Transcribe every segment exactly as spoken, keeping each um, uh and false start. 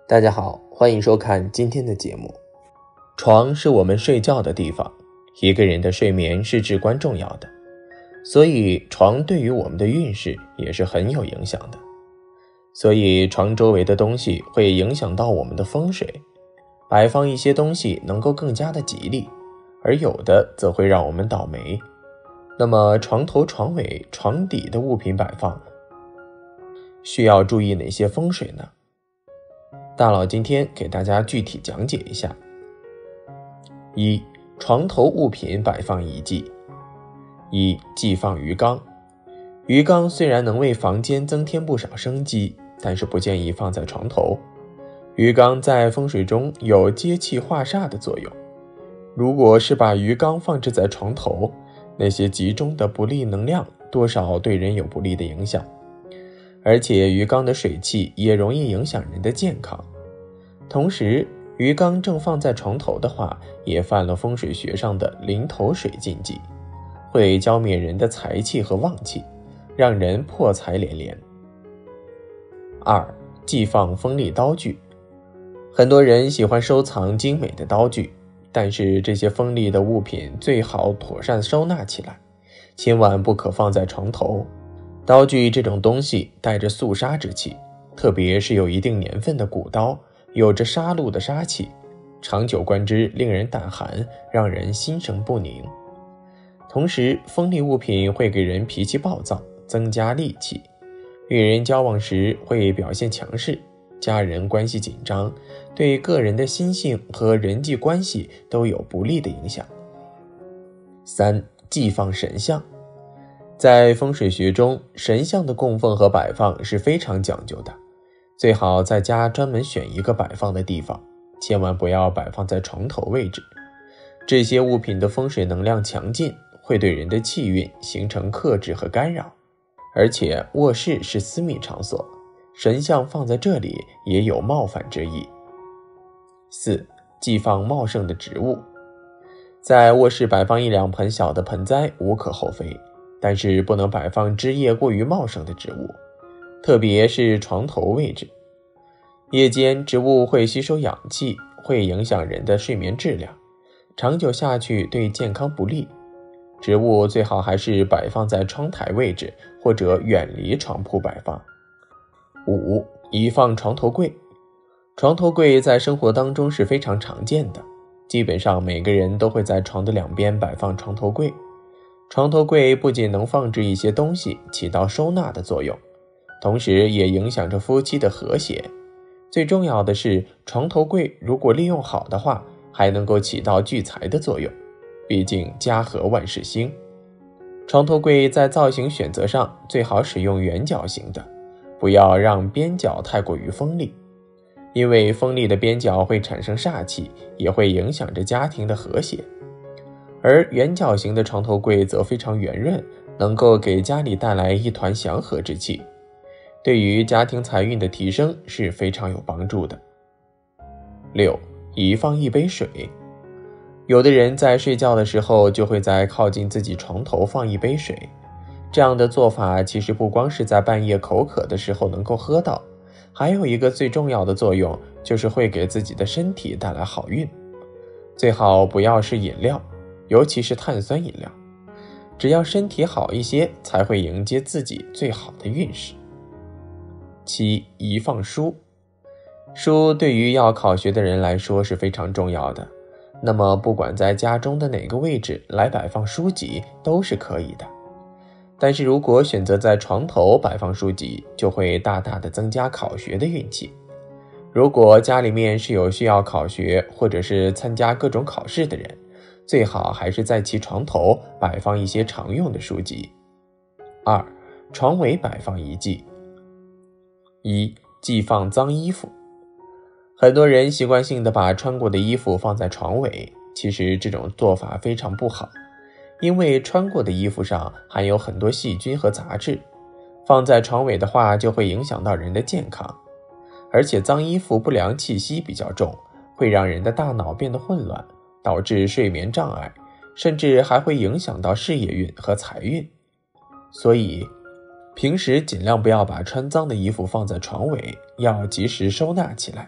大家好，欢迎收看今天的节目。床是我们睡觉的地方，一个人的睡眠是至关重要的，所以床对于我们的运势也是很有影响的。所以床周围的东西会影响到我们的风水，摆放一些东西能够更加的吉利，而有的则会让我们倒霉。那么床头、床尾、床底的物品摆放需要注意哪些风水呢？大佬今天给大家具体讲解一下。一、床头物品摆放宜忌。一、忌放鱼缸。鱼缸虽然能为房间增添不少生机，但是不建议放在床头。鱼缸在风水中有接气化煞的作用，如果是把鱼缸放置在床头，那些集中的不利能量多少对人有不利的影响，而且鱼缸的水气也容易影响人的健康。同时，鱼缸正放在床头的话，也犯了风水学上的临头水禁忌，会浇灭人的财气和旺气，让人破财连连。二、忌放锋利刀具。很多人喜欢收藏精美的刀具，但是这些锋利的物品最好妥善收纳起来，千万不可放在床头。刀具这种东西带着肃杀之气，特别是有一定年份的古刀，有着杀戮的杀气，长久观之令人胆寒，让人心生不宁。同时，锋利物品会给人脾气暴躁，增加戾气，与人交往时会表现强势，家人关系紧张，对个人的心性和人际关系都有不利的影响。三、忌放神像。在风水学中，神像的供奉和摆放是非常讲究的，最好在家专门选一个摆放的地方，千万不要摆放在床头位置。这些物品的风水能量强劲，会对人的气运形成克制和干扰，而且卧室是私密场所，神像放在这里也有冒犯之意。四、忌放茂盛的植物。在卧室摆放一两盆小的盆栽无可厚非，但是不能摆放枝叶过于茂盛的植物，特别是床头位置。夜间植物会吸收氧气，会影响人的睡眠质量，长久下去对健康不利。植物最好还是摆放在窗台位置，或者远离床铺摆放。五、宜放床头柜。床头柜在生活当中是非常常见的，基本上每个人都会在床的两边摆放床头柜。床头柜不仅能放置一些东西，起到收纳的作用，同时也影响着夫妻的和谐。最重要的是，床头柜如果利用好的话，还能够起到聚财的作用，毕竟家和万事兴。床头柜在造型选择上最好使用圆角形的，不要让边角太过于锋利，因为锋利的边角会产生煞气，也会影响着家庭的和谐。而圆角形的床头柜则非常圆润，能够给家里带来一团祥和之气，对于家庭财运的提升是非常有帮助的。六、宜放一杯水。有的人在睡觉的时候就会在靠近自己床头放一杯水，这样的做法其实不光是在半夜口渴的时候能够喝到，还有一个最重要的作用，就是会给自己的身体带来好运。最好不要是饮料，尤其是碳酸饮料，只要身体好一些，才会迎接自己最好的运势。七、宜放书。书对于要考学的人来说是非常重要的，那么不管在家中的哪个位置来摆放书籍都是可以的，但是如果选择在床头摆放书籍，就会大大的增加考学的运气。如果家里面是有需要考学或者是参加各种考试的人，最好还是在其床头摆放一些常用的书籍。二、床尾摆放宜忌。一、忌放脏衣服。很多人习惯性的把穿过的衣服放在床尾，其实这种做法非常不好，因为穿过的衣服上含有很多细菌和杂质，放在床尾的话就会影响到人的健康。而且脏衣服不良气息比较重，会让人的大脑变得混乱，导致睡眠障碍，甚至还会影响到事业运和财运。所以平时尽量不要把穿脏的衣服放在床尾，要及时收纳起来。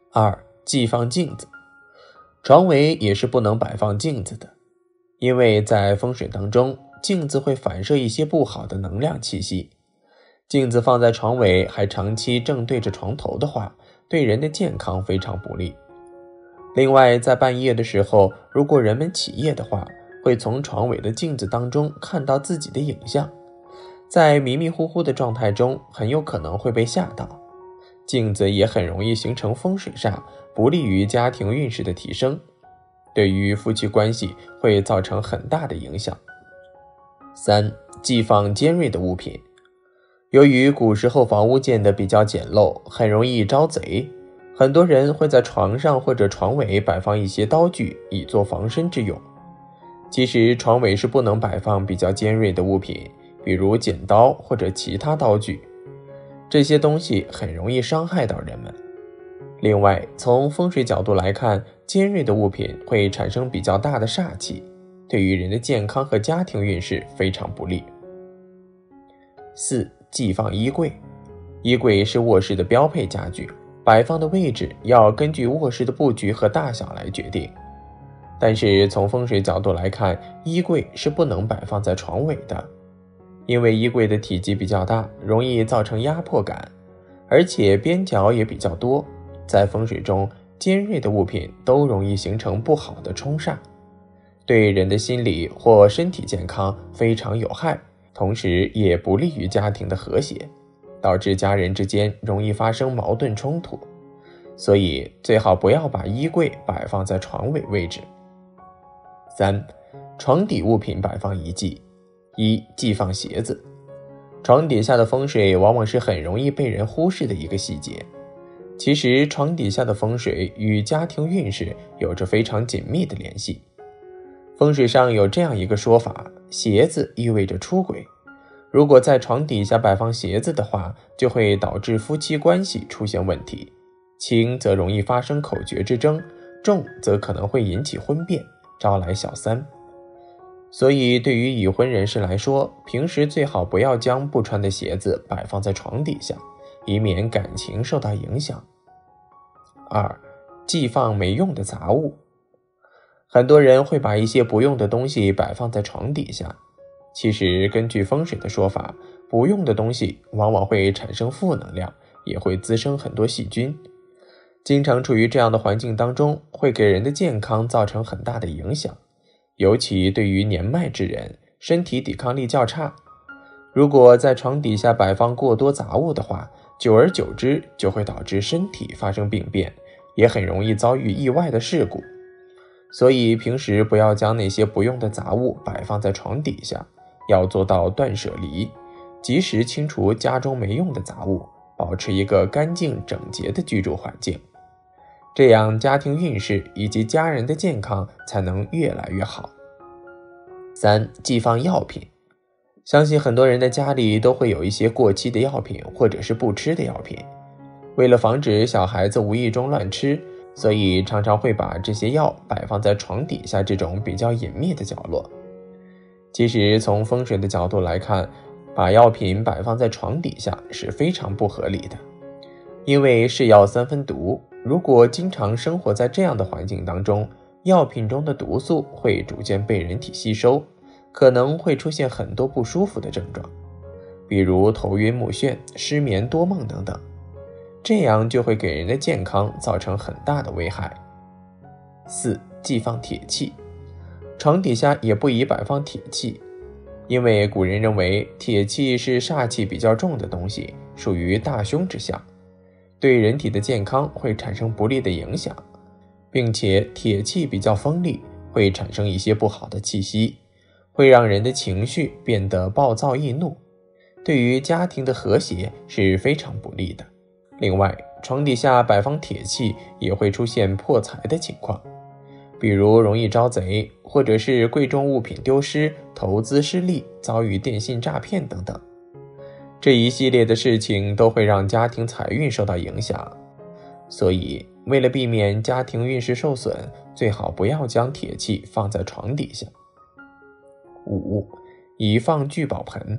二、忌放镜子。床尾也是不能摆放镜子的，因为在风水当中，镜子会反射一些不好的能量气息。镜子放在床尾还长期正对着床头的话，对人的健康非常不利。另外，在半夜的时候，如果人们起夜的话，会从床尾的镜子当中看到自己的影像，在迷迷糊糊的状态中，很有可能会被吓到。镜子也很容易形成风水煞，不利于家庭运势的提升，对于夫妻关系会造成很大的影响。三、忌放尖锐的物品。由于古时候房屋建得比较简陋，很容易招贼，很多人会在床上或者床尾摆放一些刀具，以作防身之用。其实床尾是不能摆放比较尖锐的物品，比如剪刀或者其他刀具，这些东西很容易伤害到人们。另外，从风水角度来看，尖锐的物品会产生比较大的煞气，对于人的健康和家庭运势非常不利。四、忌放衣柜。衣柜是卧室的标配家具，摆放的位置要根据卧室的布局和大小来决定。但是从风水角度来看，衣柜是不能摆放在床尾的，因为衣柜的体积比较大，容易造成压迫感，而且边角也比较多，在风水中，尖锐的物品都容易形成不好的冲煞，对人的心理或身体健康非常有害，同时也不利于家庭的和谐，导致家人之间容易发生矛盾冲突，所以最好不要把衣柜摆放在床尾位置。三、床底物品摆放宜忌。一、忌放鞋子。床底下的风水往往是很容易被人忽视的一个细节。其实床底下的风水与家庭运势有着非常紧密的联系。风水上有这样一个说法，鞋子意味着出轨。如果在床底下摆放鞋子的话，就会导致夫妻关系出现问题，轻则容易发生口角之争，重则可能会引起婚变，招来小三。所以对于已婚人士来说，平时最好不要将不穿的鞋子摆放在床底下，以免感情受到影响。二、忌放没用的杂物。很多人会把一些不用的东西摆放在床底下，其实根据风水的说法，不用的东西往往会产生负能量，也会滋生很多细菌。经常处于这样的环境当中，会给人的健康造成很大的影响，尤其对于年迈之人，身体抵抗力较差。如果在床底下摆放过多杂物的话，久而久之就会导致身体发生病变，也很容易遭遇意外的事故。所以平时不要将那些不用的杂物摆放在床底下，要做到断舍离，及时清除家中没用的杂物，保持一个干净整洁的居住环境。这样家庭运势以及家人的健康才能越来越好。三、忌放药品。相信很多人的家里都会有一些过期的药品或者是不吃的药品，为了防止小孩子无意中乱吃，所以常常会把这些药摆放在床底下这种比较隐秘的角落。其实从风水的角度来看，把药品摆放在床底下是非常不合理的，因为是药三分毒，如果经常生活在这样的环境当中，药品中的毒素会逐渐被人体吸收，可能会出现很多不舒服的症状，比如头晕目眩、失眠多梦等等，这样就会给人的健康造成很大的危害。四、忌放铁器。床底下也不宜摆放铁器，因为古人认为铁器是煞气比较重的东西，属于大凶之象，对人体的健康会产生不利的影响，并且铁器比较锋利，会产生一些不好的气息，会让人的情绪变得暴躁易怒，对于家庭的和谐是非常不利的。另外，床底下摆放铁器也会出现破财的情况，比如容易招贼，或者是贵重物品丢失、投资失利、遭遇电信诈骗等等。这一系列的事情都会让家庭财运受到影响，所以为了避免家庭运势受损，最好不要将铁器放在床底下。五、宜放聚宝盆。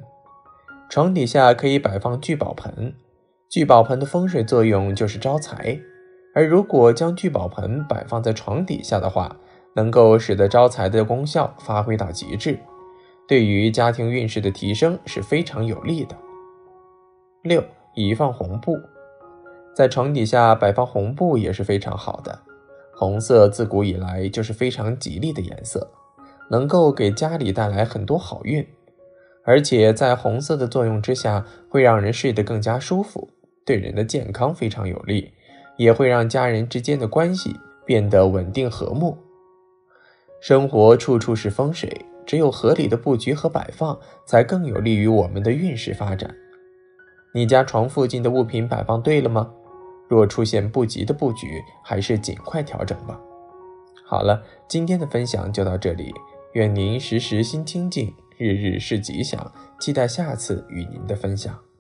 床底下可以摆放聚宝盆，聚宝盆的风水作用就是招财， 而如果将聚宝盆摆放在床底下的话，能够使得招财的功效发挥到极致，对于家庭运势的提升是非常有利的。六、宜放红布。在床底下摆放红布也是非常好的，红色自古以来就是非常吉利的颜色，能够给家里带来很多好运，而且在红色的作用之下，会让人睡得更加舒服，对人的健康非常有利，也会让家人之间的关系变得稳定和睦。生活处处是风水，只有合理的布局和摆放，才更有利于我们的运势发展。你家床附近的物品摆放对了吗？若出现不吉的布局，还是尽快调整吧。好了，今天的分享就到这里，愿您时时心清静，日日是吉祥，期待下次与您的分享。